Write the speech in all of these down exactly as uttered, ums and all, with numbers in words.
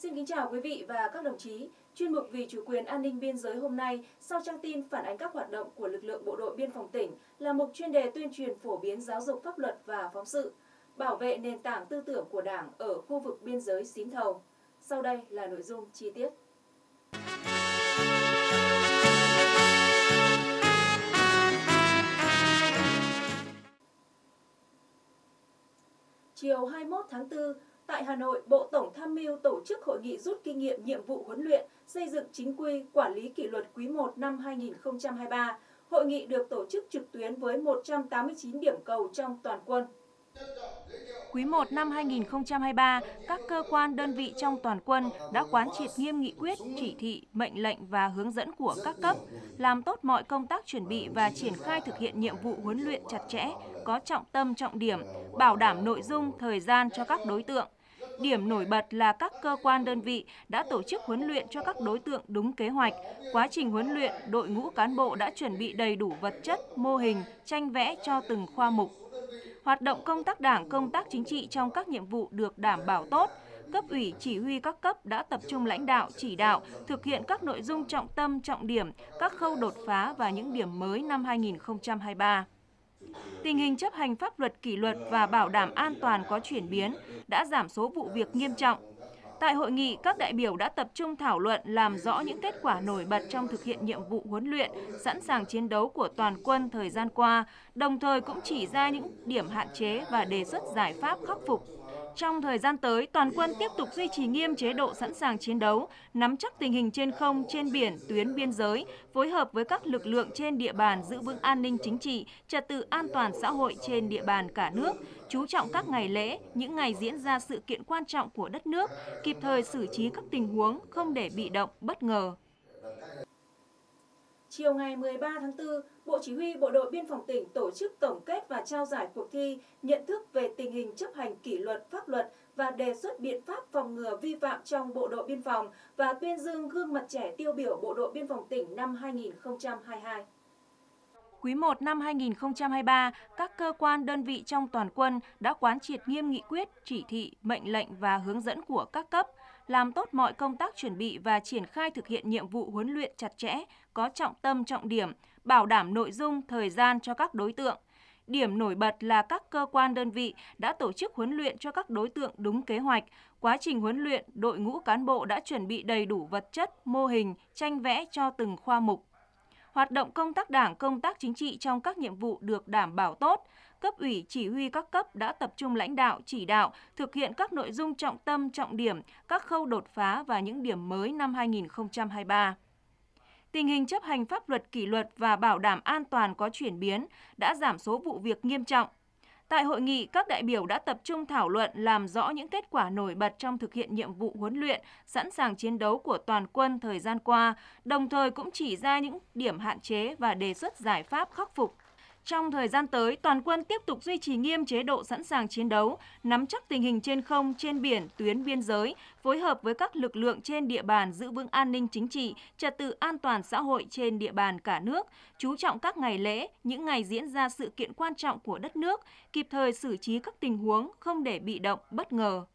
Xin kính chào quý vị và các đồng chí. Chuyên mục Vì chủ quyền an ninh biên giới hôm nay, sau trang tin phản ánh các hoạt động của lực lượng bộ đội biên phòng tỉnh, là mục chuyên đề tuyên truyền phổ biến giáo dục pháp luật và phóng sự, bảo vệ nền tảng tư tưởng của Đảng ở khu vực biên giới Xín Thầu. Sau đây là nội dung chi tiết. Chiều hai mươi mốt tháng tư, tại Hà Nội, Bộ Tổng tham mưu tổ chức hội nghị rút kinh nghiệm nhiệm vụ huấn luyện, xây dựng chính quy, quản lý kỷ luật quý một năm hai nghìn không trăm hai mươi ba. Hội nghị được tổ chức trực tuyến với một trăm tám mươi chín điểm cầu trong toàn quân. Quý một năm hai nghìn không trăm hai mươi ba, các cơ quan đơn vị trong toàn quân đã quán triệt nghiêm nghị quyết, chỉ thị, mệnh lệnh và hướng dẫn của các cấp, làm tốt mọi công tác chuẩn bị và triển khai thực hiện nhiệm vụ huấn luyện chặt chẽ, có trọng tâm trọng điểm, bảo đảm nội dung, thời gian cho các đối tượng. Điểm nổi bật là các cơ quan đơn vị đã tổ chức huấn luyện cho các đối tượng đúng kế hoạch. Quá trình huấn luyện, đội ngũ cán bộ đã chuẩn bị đầy đủ vật chất, mô hình, tranh vẽ cho từng khoa mục. Hoạt động công tác Đảng, công tác chính trị trong các nhiệm vụ được đảm bảo tốt. Cấp ủy, chỉ huy các cấp đã tập trung lãnh đạo, chỉ đạo, thực hiện các nội dung trọng tâm, trọng điểm, các khâu đột phá và những điểm mới năm hai nghìn không trăm hai mươi ba. Tình hình chấp hành pháp luật kỷ luật và bảo đảm an toàn có chuyển biến, đã giảm số vụ việc nghiêm trọng. Tại hội nghị, các đại biểu đã tập trung thảo luận làm rõ những kết quả nổi bật trong thực hiện nhiệm vụ huấn luyện, sẵn sàng chiến đấu của toàn quân thời gian qua, đồng thời cũng chỉ ra những điểm hạn chế và đề xuất giải pháp khắc phục. Trong thời gian tới, toàn quân tiếp tục duy trì nghiêm chế độ sẵn sàng chiến đấu, nắm chắc tình hình trên không, trên biển, tuyến biên giới, phối hợp với các lực lượng trên địa bàn giữ vững an ninh chính trị, trật tự an toàn xã hội trên địa bàn cả nước, chú trọng các ngày lễ, những ngày diễn ra sự kiện quan trọng của đất nước, kịp thời xử trí các tình huống, không để bị động, bất ngờ. Chiều ngày mười ba tháng tư, Bộ Chỉ huy Bộ đội Biên phòng tỉnh tổ chức tổng kết và trao giải cuộc thi nhận thức về tình hình chấp hành kỷ luật pháp luật và đề xuất biện pháp phòng ngừa vi phạm trong Bộ đội Biên phòng và tuyên dương gương mặt trẻ tiêu biểu Bộ đội Biên phòng tỉnh năm hai nghìn không trăm hai mươi hai. Quý một năm hai nghìn không trăm hai mươi ba, các cơ quan đơn vị trong toàn quân đã quán triệt nghiêm nghị quyết, chỉ thị, mệnh lệnh và hướng dẫn của các cấp, làm tốt mọi công tác chuẩn bị và triển khai thực hiện nhiệm vụ huấn luyện chặt chẽ, có trọng tâm trọng điểm, bảo đảm nội dung, thời gian cho các đối tượng. Điểm nổi bật là các cơ quan đơn vị đã tổ chức huấn luyện cho các đối tượng đúng kế hoạch. Quá trình huấn luyện, đội ngũ cán bộ đã chuẩn bị đầy đủ vật chất, mô hình, tranh vẽ cho từng khoa mục. Hoạt động công tác Đảng, công tác chính trị trong các nhiệm vụ được đảm bảo tốt. Cấp ủy, chỉ huy các cấp đã tập trung lãnh đạo, chỉ đạo, thực hiện các nội dung trọng tâm, trọng điểm, các khâu đột phá và những điểm mới năm hai nghìn không trăm hai mươi ba. Tình hình chấp hành pháp luật kỷ luật và bảo đảm an toàn có chuyển biến, đã giảm số vụ việc nghiêm trọng. Tại hội nghị, các đại biểu đã tập trung thảo luận làm rõ những kết quả nổi bật trong thực hiện nhiệm vụ huấn luyện, sẵn sàng chiến đấu của toàn quân thời gian qua, đồng thời cũng chỉ ra những điểm hạn chế và đề xuất giải pháp khắc phục. Trong thời gian tới, toàn quân tiếp tục duy trì nghiêm chế độ sẵn sàng chiến đấu, nắm chắc tình hình trên không, trên biển, tuyến biên giới, phối hợp với các lực lượng trên địa bàn giữ vững an ninh chính trị, trật tự an toàn xã hội trên địa bàn cả nước, chú trọng các ngày lễ, những ngày diễn ra sự kiện quan trọng của đất nước, kịp thời xử trí các tình huống, không để bị động, bất ngờ.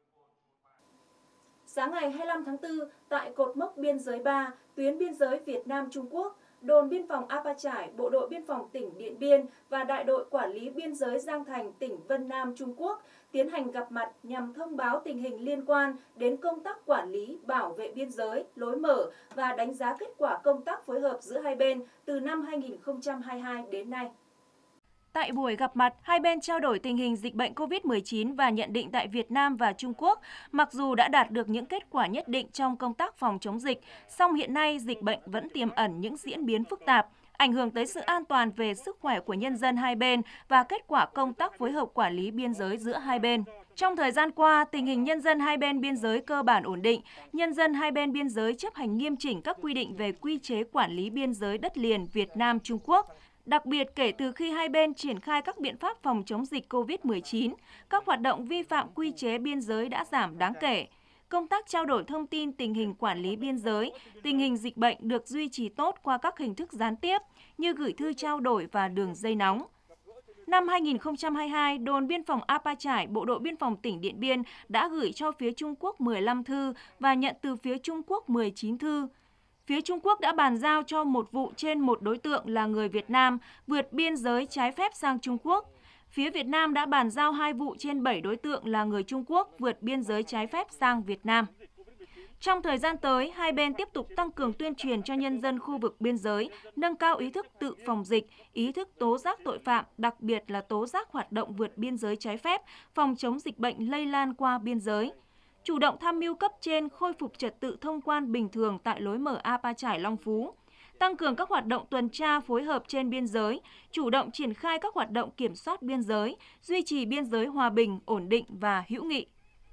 Sáng ngày hai mươi lăm tháng tư, tại cột mốc biên giới ba, tuyến biên giới Việt Nam-Trung Quốc, Đồn biên phòng A Pa Chải, Bộ đội Biên phòng tỉnh Điện Biên và Đại đội Quản lý Biên giới Giang Thành, tỉnh Vân Nam, Trung Quốc tiến hành gặp mặt nhằm thông báo tình hình liên quan đến công tác quản lý, bảo vệ biên giới, lối mở và đánh giá kết quả công tác phối hợp giữa hai bên từ năm hai nghìn không trăm hai mươi hai đến nay. Tại buổi gặp mặt, hai bên trao đổi tình hình dịch bệnh covid mười chín và nhận định tại Việt Nam và Trung Quốc, mặc dù đã đạt được những kết quả nhất định trong công tác phòng chống dịch, song hiện nay dịch bệnh vẫn tiềm ẩn những diễn biến phức tạp, ảnh hưởng tới sự an toàn về sức khỏe của nhân dân hai bên và kết quả công tác phối hợp quản lý biên giới giữa hai bên. Trong thời gian qua, tình hình nhân dân hai bên biên giới cơ bản ổn định, nhân dân hai bên biên giới chấp hành nghiêm chỉnh các quy định về quy chế quản lý biên giới đất liền Việt Nam-Trung Quốc. Đặc biệt, kể từ khi hai bên triển khai các biện pháp phòng chống dịch covid mười chín, các hoạt động vi phạm quy chế biên giới đã giảm đáng kể. Công tác trao đổi thông tin tình hình quản lý biên giới, tình hình dịch bệnh được duy trì tốt qua các hình thức gián tiếp như gửi thư trao đổi và đường dây nóng. Năm hai nghìn không trăm hai mươi hai, đồn biên phòng Apa Chải, Bộ đội Biên phòng tỉnh Điện Biên đã gửi cho phía Trung Quốc mười lăm thư và nhận từ phía Trung Quốc mười chín thư. Phía Trung Quốc đã bàn giao cho một vụ trên một đối tượng là người Việt Nam vượt biên giới trái phép sang Trung Quốc. Phía Việt Nam đã bàn giao hai vụ trên bảy đối tượng là người Trung Quốc vượt biên giới trái phép sang Việt Nam. Trong thời gian tới, hai bên tiếp tục tăng cường tuyên truyền cho nhân dân khu vực biên giới, nâng cao ý thức tự phòng dịch, ý thức tố giác tội phạm, đặc biệt là tố giác hoạt động vượt biên giới trái phép, phòng chống dịch bệnh lây lan qua biên giới. Chủ động tham mưu cấp trên khôi phục trật tự thông quan bình thường tại lối mở Apa Chải Long Phú. Tăng cường các hoạt động tuần tra phối hợp trên biên giới, chủ động triển khai các hoạt động kiểm soát biên giới, duy trì biên giới hòa bình, ổn định và hữu nghị.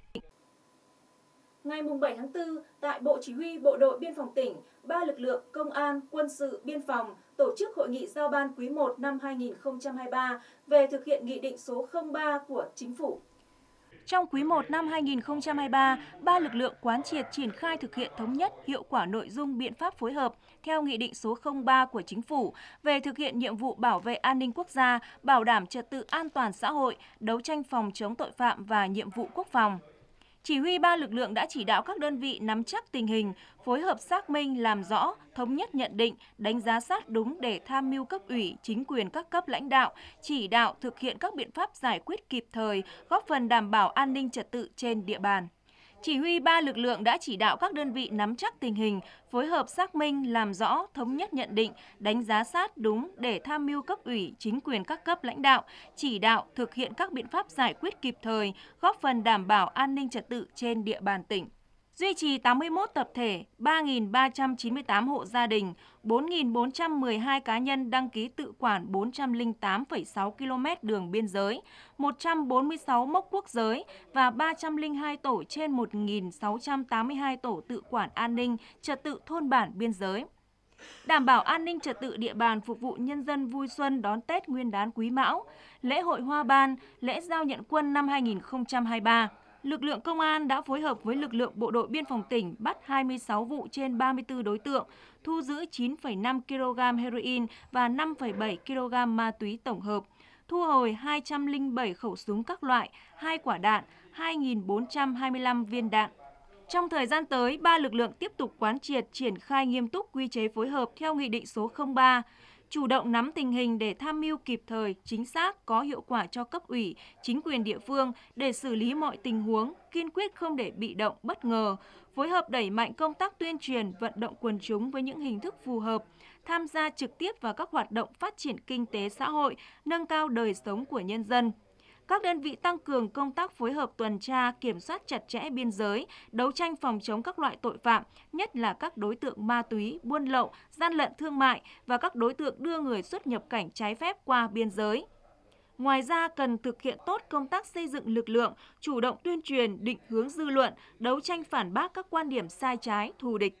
Ngày bảy tháng tư, tại Bộ Chỉ huy Bộ đội Biên phòng tỉnh, ba lực lượng công an, quân sự, biên phòng tổ chức hội nghị giao ban quý một năm hai nghìn không trăm hai mươi ba về thực hiện Nghị định số không ba của Chính phủ. Trong quý một năm hai nghìn không trăm hai mươi ba, ba lực lượng quán triệt triển khai thực hiện thống nhất hiệu quả nội dung biện pháp phối hợp theo Nghị định số không ba của Chính phủ về thực hiện nhiệm vụ bảo vệ an ninh quốc gia, bảo đảm trật tự an toàn xã hội, đấu tranh phòng chống tội phạm và nhiệm vụ quốc phòng. Chỉ huy ba lực lượng đã chỉ đạo các đơn vị nắm chắc tình hình, phối hợp xác minh, làm rõ, thống nhất nhận định, đánh giá sát đúng để tham mưu cấp ủy, chính quyền các cấp lãnh đạo, chỉ đạo thực hiện các biện pháp giải quyết kịp thời, góp phần đảm bảo an ninh trật tự trên địa bàn. Chỉ huy ba lực lượng đã chỉ đạo các đơn vị nắm chắc tình hình, phối hợp xác minh, làm rõ, thống nhất nhận định, đánh giá sát đúng để tham mưu cấp ủy, chính quyền các cấp lãnh đạo, chỉ đạo thực hiện các biện pháp giải quyết kịp thời, góp phần đảm bảo an ninh trật tự trên địa bàn tỉnh. Duy trì tám mươi mốt tập thể, ba nghìn ba trăm chín mươi tám hộ gia đình, bốn nghìn bốn trăm mười hai cá nhân đăng ký tự quản bốn trăm lẻ tám phẩy sáu ki lô mét đường biên giới, một trăm bốn mươi sáu mốc quốc giới và ba trăm lẻ hai tổ trên một nghìn sáu trăm tám mươi hai tổ tự quản an ninh, trật tự thôn bản biên giới. Đảm bảo an ninh trật tự địa bàn phục vụ nhân dân vui xuân đón Tết Nguyên đán Quý Mão, lễ hội Hoa Ban, lễ giao nhận quân năm hai nghìn không trăm hai mươi ba. Lực lượng công an đã phối hợp với lực lượng bộ đội biên phòng tỉnh bắt hai mươi sáu vụ trên ba mươi tư đối tượng, thu giữ chín phẩy năm ki lô gam heroin và năm phẩy bảy ki lô gam ma túy tổng hợp, thu hồi hai trăm lẻ bảy khẩu súng các loại, hai quả đạn, hai nghìn bốn trăm hai mươi lăm viên đạn. Trong thời gian tới, ba lực lượng tiếp tục quán triệt triển khai nghiêm túc quy chế phối hợp theo Nghị định số không ba, chủ động nắm tình hình để tham mưu kịp thời, chính xác, có hiệu quả cho cấp ủy, chính quyền địa phương để xử lý mọi tình huống, kiên quyết không để bị động, bất ngờ, phối hợp đẩy mạnh công tác tuyên truyền, vận động quần chúng với những hình thức phù hợp, tham gia trực tiếp vào các hoạt động phát triển kinh tế xã hội, nâng cao đời sống của nhân dân. Các đơn vị tăng cường công tác phối hợp tuần tra, kiểm soát chặt chẽ biên giới, đấu tranh phòng chống các loại tội phạm, nhất là các đối tượng ma túy, buôn lậu, gian lận thương mại và các đối tượng đưa người xuất nhập cảnh trái phép qua biên giới. Ngoài ra, cần thực hiện tốt công tác xây dựng lực lượng, chủ động tuyên truyền, định hướng dư luận, đấu tranh phản bác các quan điểm sai trái, thù địch.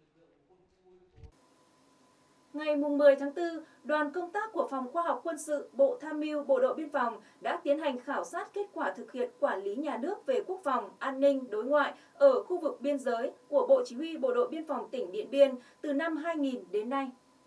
Ngày mười tháng tư, đoàn công tác của Phòng Khoa học Quân sự, Bộ Tham mưu Bộ đội Biên phòng đã tiến hành khảo sát kết quả thực hiện quản lý nhà nước về quốc phòng, an ninh, đối ngoại ở khu vực biên giới của Bộ Chỉ huy Bộ đội Biên phòng tỉnh Điện Biên từ năm hai nghìn đến nay.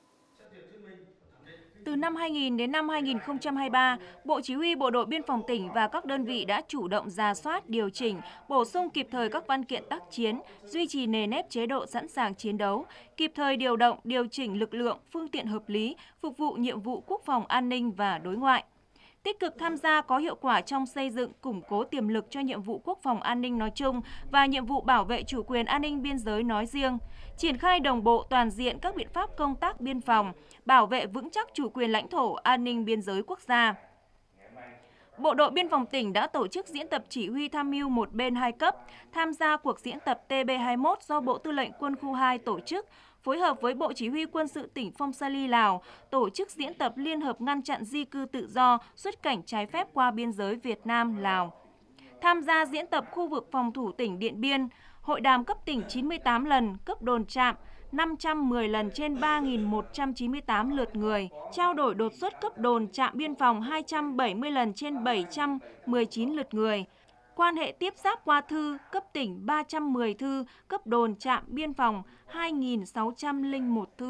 Từ năm hai nghìn đến năm hai nghìn không trăm hai mươi ba, Bộ Chỉ huy Bộ đội Biên phòng tỉnh và các đơn vị đã chủ động rà soát, điều chỉnh, bổ sung kịp thời các văn kiện tác chiến, duy trì nề nếp chế độ sẵn sàng chiến đấu, kịp thời điều động, điều chỉnh lực lượng, phương tiện hợp lý, phục vụ nhiệm vụ quốc phòng an ninh và đối ngoại. Tích cực tham gia có hiệu quả trong xây dựng, củng cố tiềm lực cho nhiệm vụ quốc phòng an ninh nói chung và nhiệm vụ bảo vệ chủ quyền an ninh biên giới nói riêng, triển khai đồng bộ toàn diện các biện pháp công tác biên phòng, bảo vệ vững chắc chủ quyền lãnh thổ, an ninh biên giới quốc gia. Bộ đội Biên phòng tỉnh đã tổ chức diễn tập chỉ huy tham mưu một bên hai cấp, tham gia cuộc diễn tập T B hai mươi mốt do Bộ Tư lệnh Quân khu hai tổ chức, phối hợp với Bộ Chỉ huy Quân sự tỉnh Phong Sa Ly, Lào, tổ chức diễn tập liên hợp ngăn chặn di cư tự do, xuất cảnh trái phép qua biên giới Việt Nam, Lào. Tham gia diễn tập khu vực phòng thủ tỉnh Điện Biên, hội đàm cấp tỉnh chín mươi tám lần, cấp đồn trạm năm trăm mười lần trên ba nghìn một trăm chín mươi tám lượt người, trao đổi đột xuất cấp đồn trạm biên phòng hai trăm bảy mươi lần trên bảy trăm mười chín lượt người. Quan hệ tiếp giáp qua thư, cấp tỉnh ba trăm mười thư, cấp đồn trạm biên phòng hai nghìn sáu trăm lẻ một thư.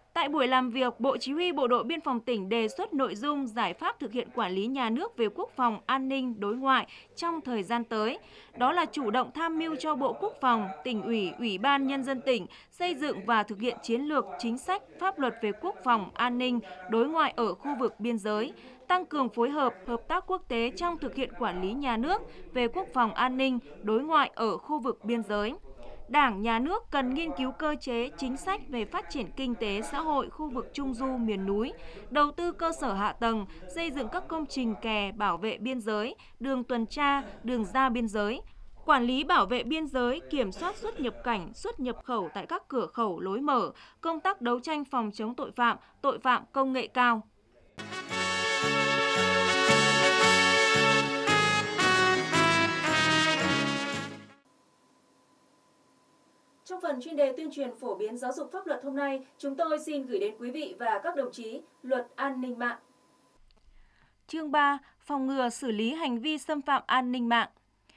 Tại buổi làm việc, Bộ Chỉ huy Bộ đội Biên phòng tỉnh đề xuất nội dung giải pháp thực hiện quản lý nhà nước về quốc phòng, an ninh, đối ngoại trong thời gian tới. Đó là chủ động tham mưu cho Bộ Quốc phòng, Tỉnh ủy, Ủy ban Nhân dân tỉnh xây dựng và thực hiện chiến lược, chính sách, pháp luật về quốc phòng, an ninh, đối ngoại ở khu vực biên giới, tăng cường phối hợp, hợp tác quốc tế trong thực hiện quản lý nhà nước về quốc phòng, an ninh, đối ngoại ở khu vực biên giới. Đảng, Nhà nước cần nghiên cứu cơ chế, chính sách về phát triển kinh tế, xã hội khu vực Trung Du, miền núi, đầu tư cơ sở hạ tầng, xây dựng các công trình kè bảo vệ biên giới, đường tuần tra, đường ra biên giới, quản lý bảo vệ biên giới, kiểm soát xuất nhập cảnh, xuất nhập khẩu tại các cửa khẩu lối mở, công tác đấu tranh phòng chống tội phạm, tội phạm công nghệ cao. Trong phần chuyên đề tuyên truyền phổ biến giáo dục pháp luật hôm nay, chúng tôi xin gửi đến quý vị và các đồng chí Luật An ninh mạng. Chương ba. Phòng ngừa xử lý hành vi xâm phạm an ninh mạng.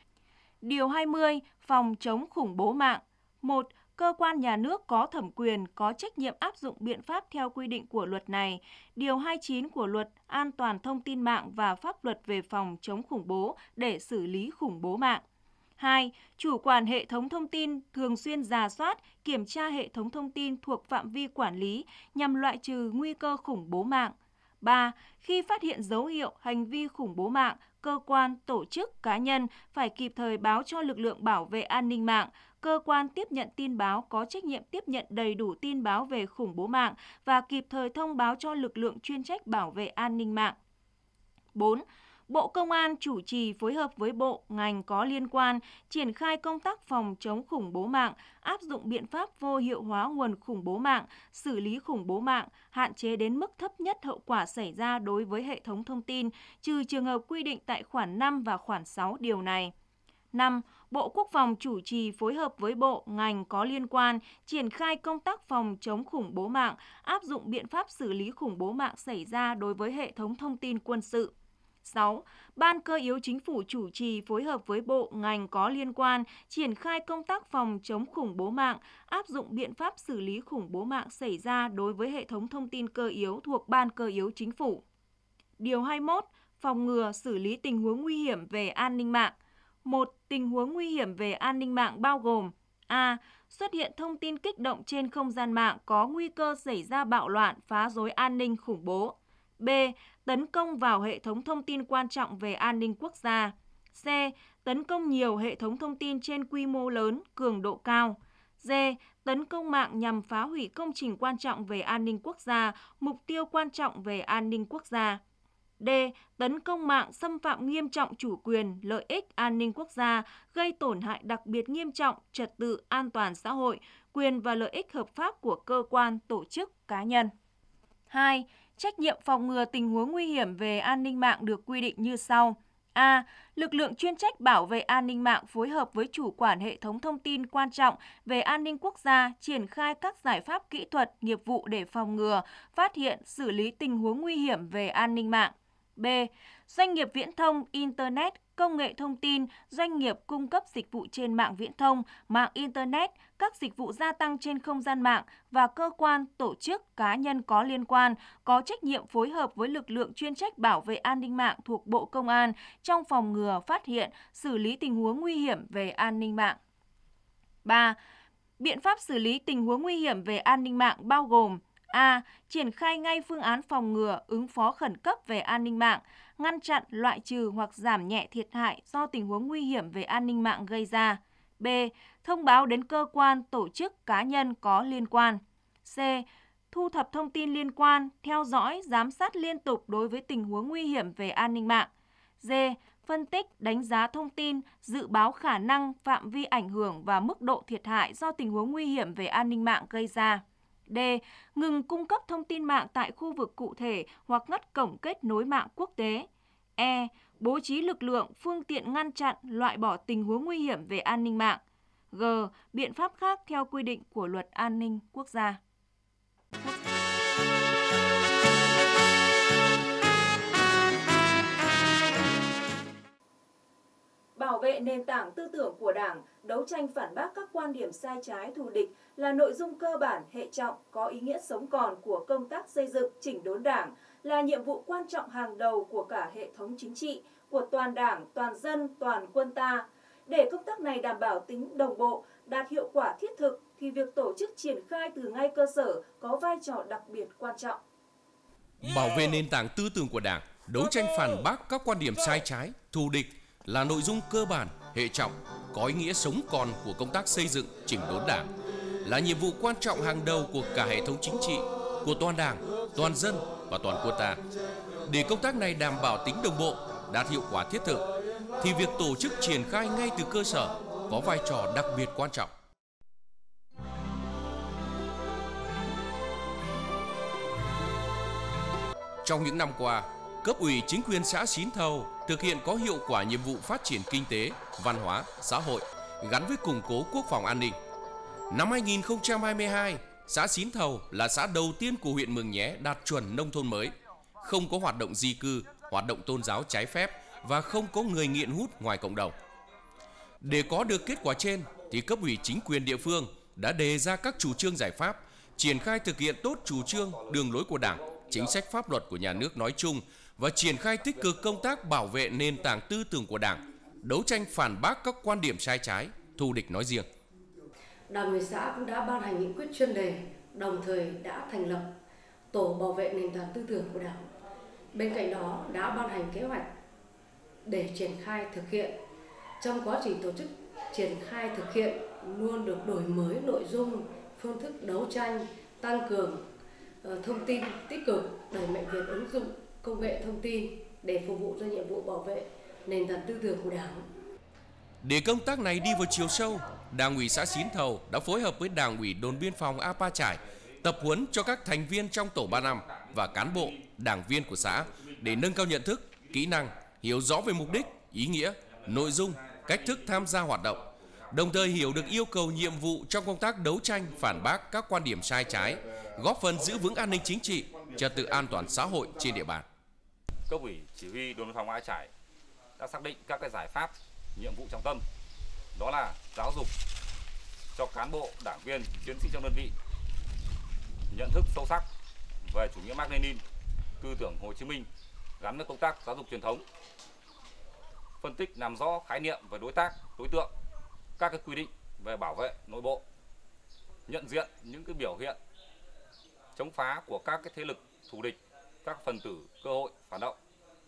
Điều hai mươi. Phòng chống khủng bố mạng. một. Cơ quan nhà nước có thẩm quyền, có trách nhiệm áp dụng biện pháp theo quy định của luật này. Điều hai mươi chín của Luật An toàn thông tin mạng và pháp luật về phòng chống khủng bố để xử lý khủng bố mạng. hai. Chủ quản hệ thống thông tin thường xuyên rà soát, kiểm tra hệ thống thông tin thuộc phạm vi quản lý nhằm loại trừ nguy cơ khủng bố mạng. ba. Khi phát hiện dấu hiệu hành vi khủng bố mạng, cơ quan, tổ chức, cá nhân phải kịp thời báo cho lực lượng bảo vệ an ninh mạng. Cơ quan tiếp nhận tin báo có trách nhiệm tiếp nhận đầy đủ tin báo về khủng bố mạng và kịp thời thông báo cho lực lượng chuyên trách bảo vệ an ninh mạng. bốn. Bộ Công an chủ trì phối hợp với bộ, ngành có liên quan, triển khai công tác phòng chống khủng bố mạng, áp dụng biện pháp vô hiệu hóa nguồn khủng bố mạng, xử lý khủng bố mạng, hạn chế đến mức thấp nhất hậu quả xảy ra đối với hệ thống thông tin, trừ trường hợp quy định tại khoản năm và khoản sáu điều này. năm. Bộ Quốc phòng chủ trì phối hợp với bộ, ngành có liên quan, triển khai công tác phòng chống khủng bố mạng, áp dụng biện pháp xử lý khủng bố mạng xảy ra đối với hệ thống thông tin quân sự. sáu. Ban Cơ yếu Chính phủ chủ trì phối hợp với bộ, ngành có liên quan, triển khai công tác phòng chống khủng bố mạng, áp dụng biện pháp xử lý khủng bố mạng xảy ra đối với hệ thống thông tin cơ yếu thuộc Ban Cơ yếu Chính phủ. Điều hai mươi mốt. Phòng ngừa xử lý tình huống nguy hiểm về an ninh mạng. một. Tình huống nguy hiểm về an ninh mạng bao gồm: A. Xuất hiện thông tin kích động trên không gian mạng có nguy cơ xảy ra bạo loạn, phá rối an ninh khủng bố. B. Tấn công vào hệ thống thông tin quan trọng về an ninh quốc gia. C. Tấn công nhiều hệ thống thông tin trên quy mô lớn, cường độ cao. D. Tấn công mạng nhằm phá hủy công trình quan trọng về an ninh quốc gia, mục tiêu quan trọng về an ninh quốc gia. D. Tấn công mạng xâm phạm nghiêm trọng chủ quyền, lợi ích an ninh quốc gia, gây tổn hại đặc biệt nghiêm trọng trật tự an toàn xã hội, quyền và lợi ích hợp pháp của cơ quan, tổ chức, cá nhân. hai. Trách nhiệm phòng ngừa tình huống nguy hiểm về an ninh mạng được quy định như sau. A. Lực lượng chuyên trách bảo vệ an ninh mạng phối hợp với chủ quản hệ thống thông tin quan trọng về an ninh quốc gia triển khai các giải pháp kỹ thuật, nghiệp vụ để phòng ngừa, phát hiện, xử lý tình huống nguy hiểm về an ninh mạng. B. Doanh nghiệp viễn thông, Internet, công nghệ thông tin, doanh nghiệp cung cấp dịch vụ trên mạng viễn thông, mạng Internet, các dịch vụ gia tăng trên không gian mạng và cơ quan, tổ chức, cá nhân có liên quan có trách nhiệm phối hợp với lực lượng chuyên trách bảo vệ an ninh mạng thuộc Bộ Công an trong phòng ngừa, phát hiện, xử lý tình huống nguy hiểm về an ninh mạng. ba. Biện pháp xử lý tình huống nguy hiểm về an ninh mạng bao gồm: A. Triển khai ngay phương án phòng ngừa, ứng phó khẩn cấp về an ninh mạng, ngăn chặn, loại trừ hoặc giảm nhẹ thiệt hại do tình huống nguy hiểm về an ninh mạng gây ra. B. Thông báo đến cơ quan, tổ chức, cá nhân có liên quan. C. Thu thập thông tin liên quan, theo dõi, giám sát liên tục đối với tình huống nguy hiểm về an ninh mạng. D. Phân tích, đánh giá thông tin, dự báo khả năng, phạm vi ảnh hưởng và mức độ thiệt hại do tình huống nguy hiểm về an ninh mạng gây ra. D. Ngừng cung cấp thông tin mạng tại khu vực cụ thể hoặc ngắt cổng kết nối mạng quốc tế. E. Bố trí lực lượng, phương tiện ngăn chặn, loại bỏ tình huống nguy hiểm về an ninh mạng. G. Biện pháp khác theo quy định của Luật An ninh Quốc gia. bảo vệ nền tảng tư tưởng của Đảng, đấu tranh phản bác các quan điểm sai trái thù địch là nội dung cơ bản, hệ trọng, có ý nghĩa sống còn của công tác xây dựng chỉnh đốn Đảng, là nhiệm vụ quan trọng hàng đầu của cả hệ thống chính trị, của toàn Đảng, toàn dân, toàn quân ta. Để công tác này đảm bảo tính đồng bộ, đạt hiệu quả thiết thực, thì việc tổ chức triển khai từ ngay cơ sở có vai trò đặc biệt quan trọng. Bảo vệ nền tảng tư tưởng của Đảng, đấu tranh phản bác các quan điểm sai trái, thù địch là nội dung cơ bản, hệ trọng, có ý nghĩa sống còn của công tác xây dựng chỉnh đốn Đảng, là nhiệm vụ quan trọng hàng đầu của cả hệ thống chính trị, của toàn Đảng, toàn dân và toàn quân ta. Để công tác này đảm bảo tính đồng bộ, đạt hiệu quả thiết thực, thì việc tổ chức triển khai ngay từ cơ sở có vai trò đặc biệt quan trọng. Trong những năm qua, cấp ủy chính quyền xã Xín Thầu thực hiện có hiệu quả nhiệm vụ phát triển kinh tế, văn hóa, xã hội gắn với củng cố quốc phòng an ninh. Năm hai nghìn không trăm hai mươi hai, xã Xín Thầu là xã đầu tiên của huyện Mường Nhé đạt chuẩn nông thôn mới, không có hoạt động di cư, hoạt động tôn giáo trái phép và không có người nghiện hút ngoài cộng đồng. Để có được kết quả trên, thì cấp ủy chính quyền địa phương đã đề ra các chủ trương giải pháp, triển khai thực hiện tốt chủ trương, đường lối của Đảng, chính sách pháp luật của nhà nước nói chung và triển khai tích cực công tác bảo vệ nền tảng tư tưởng của Đảng, đấu tranh phản bác các quan điểm sai trái, thù địch nói riêng. Đảng ủy xã cũng đã ban hành nghị quyết chuyên đề, đồng thời đã thành lập tổ bảo vệ nền tảng tư tưởng của Đảng. Bên cạnh đó đã ban hành kế hoạch để triển khai thực hiện. Trong quá trình tổ chức triển khai thực hiện luôn được đổi mới nội dung, phương thức đấu tranh, tăng cường thông tin tích cực, đẩy mạnh việc ứng dụng công nghệ thông tin để phục vụ cho nhiệm vụ bảo vệ nền tảng tư tưởng của Đảng. Để công tác này đi vào chiều sâu, Đảng ủy xã Xín Thầu đã phối hợp với Đảng ủy đồn biên phòng A Pa Chải tập huấn cho các thành viên trong tổ ba năm và cán bộ, đảng viên của xã để nâng cao nhận thức, kỹ năng, hiểu rõ về mục đích, ý nghĩa, nội dung, cách thức tham gia hoạt động, đồng thời hiểu được yêu cầu nhiệm vụ trong công tác đấu tranh phản bác các quan điểm sai trái, góp phần giữ vững an ninh chính trị, trật tự an toàn xã hội trên địa bàn. Cấp ủy chỉ huy đồn biên phòng A Pa Chải đã xác định các cái giải pháp, nhiệm vụ trọng tâm, đó là giáo dục cho cán bộ, đảng viên, chiến sĩ trong đơn vị nhận thức sâu sắc về chủ nghĩa Mác Lênin, tư tưởng Hồ Chí Minh gắn với công tác giáo dục truyền thống, phân tích làm rõ khái niệm về đối tác, đối tượng, các cái quy định về bảo vệ nội bộ, nhận diện những cái biểu hiện chống phá của các cái thế lực thù địch, các phần tử cơ hội phản động.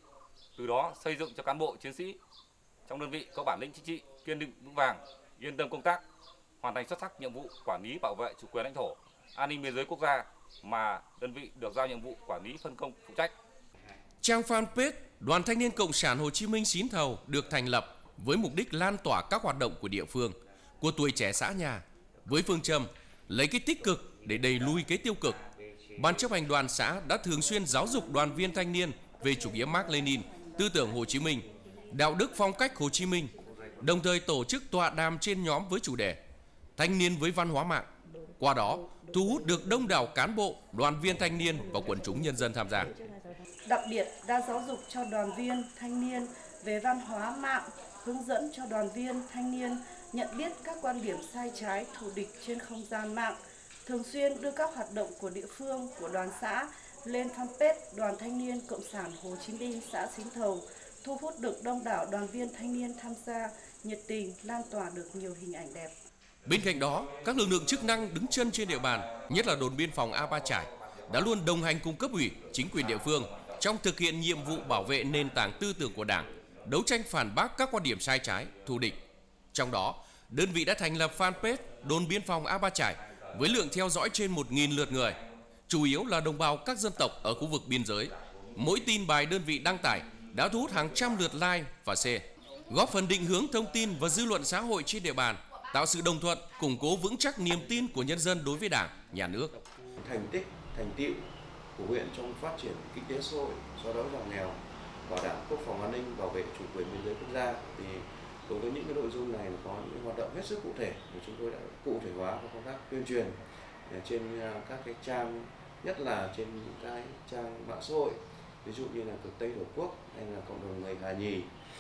Từ đó xây dựng cho cán bộ chiến sĩ trong đơn vị có bản lĩnh chính trị, kiên định vững vàng, yên tâm công tác, hoàn thành xuất sắc nhiệm vụ quản lý bảo vệ chủ quyền lãnh thổ, an ninh biên giới quốc gia mà đơn vị được giao nhiệm vụ quản lý phân công phụ trách. Trang fanpage Đoàn Thanh niên Cộng sản Hồ Chí Minh Xín Thầu được thành lập với mục đích lan tỏa các hoạt động của địa phương, của tuổi trẻ xã nhà, với phương châm lấy cái tích cực để đẩy lùi cái tiêu cực. Ban chấp hành đoàn xã đã thường xuyên giáo dục đoàn viên thanh niên về chủ nghĩa Mác Lênin, tư tưởng Hồ Chí Minh, đạo đức phong cách Hồ Chí Minh, đồng thời tổ chức tọa đàm trên nhóm với chủ đề Thanh niên với văn hóa mạng. Qua đó, thu hút được đông đảo cán bộ, đoàn viên thanh niên và quần chúng nhân dân tham gia. Đặc biệt đã giáo dục cho đoàn viên thanh niên về văn hóa mạng, hướng dẫn cho đoàn viên thanh niên nhận biết các quan điểm sai trái thù địch trên không gian mạng, thường xuyên đưa các hoạt động của địa phương, của đoàn xã lên fanpage Đoàn Thanh niên Cộng sản Hồ Chí Minh xã Xín Thầu, thu hút được đông đảo đoàn viên thanh niên tham gia, nhiệt tình, lan tỏa được nhiều hình ảnh đẹp. Bên cạnh đó, các lực lượng chức năng đứng chân trên địa bàn, nhất là đồn biên phòng A Pa Chải, đã luôn đồng hành cùng cấp ủy, chính quyền địa phương trong thực hiện nhiệm vụ bảo vệ nền tảng tư tưởng của Đảng, đấu tranh phản bác các quan điểm sai trái, thù địch. Trong đó, đơn vị đã thành lập fanpage đồn biên phòng A Pa Chải với lượng theo dõi trên một nghìn lượt người, chủ yếu là đồng bào các dân tộc ở khu vực biên giới. Mỗi tin bài đơn vị đăng tải đã thu hút hàng trăm lượt like và share, góp phần định hướng thông tin và dư luận xã hội trên địa bàn, tạo sự đồng thuận, củng cố vững chắc niềm tin của nhân dân đối với Đảng, Nhà nước. Thành tích, thành tựu của huyện trong phát triển kinh tế xã hội, xóa đói giảm nghèo, bảo đảm quốc phòng an ninh, bảo vệ chủ quyền biên giới quốc gia, thì đối với những cái nội dung này có những hoạt động hết sức cụ thể thì chúng tôi đã cụ thể hóa các công tác tuyên truyền trên các cái trang, nhất là trên những cái trang mạng xã hội, ví dụ như là cực Tây Tổ Quốc hay là cộng đồng người Hà Nhì,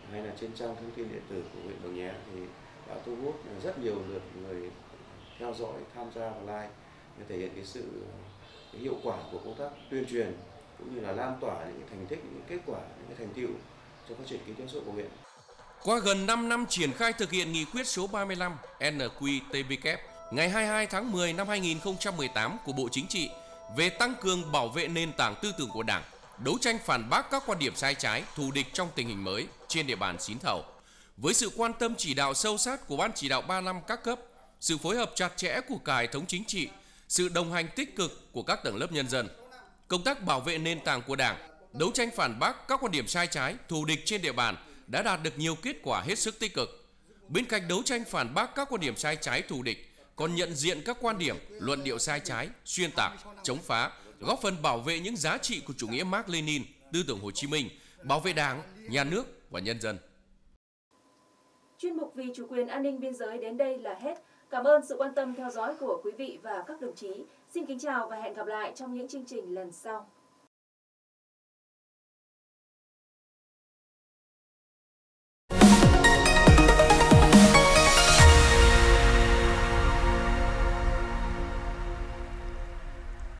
hay là trên trang thông tin điện tử của huyện Mường Nhé thì đã thu hút rất nhiều lượt người theo dõi, tham gia và like để thể hiện cái sự cái hiệu quả của công tác tuyên truyền cũng như là lan tỏa những thành tích, những kết quả, những cái thành tựu trong phát triển kinh tế xã hội của huyện. Qua gần năm năm triển khai thực hiện nghị quyết số ba mươi lăm N Q T V K ngày hai mươi hai tháng mười năm hai nghìn không trăm mười tám của Bộ Chính trị về tăng cường bảo vệ nền tảng tư tưởng của Đảng, đấu tranh phản bác các quan điểm sai trái, thù địch trong tình hình mới trên địa bàn Xín Thầu. Với sự quan tâm chỉ đạo sâu sát của Ban chỉ đạo ba mươi lăm các cấp, sự phối hợp chặt chẽ của cả hệ thống chính trị, sự đồng hành tích cực của các tầng lớp nhân dân, công tác bảo vệ nền tảng của Đảng, đấu tranh phản bác các quan điểm sai trái, thù địch trên địa bàn đã đạt được nhiều kết quả hết sức tích cực. Bên cạnh đấu tranh phản bác các quan điểm sai trái, thù địch, còn nhận diện các quan điểm, luận điệu sai trái, xuyên tạc, chống phá, góp phần bảo vệ những giá trị của chủ nghĩa Mác Lênin, tư tưởng Hồ Chí Minh, bảo vệ Đảng, nhà nước và nhân dân. Chuyên mục Vì chủ quyền an ninh biên giới đến đây là hết. Cảm ơn sự quan tâm theo dõi của quý vị và các đồng chí. Xin kính chào và hẹn gặp lại trong những chương trình lần sau.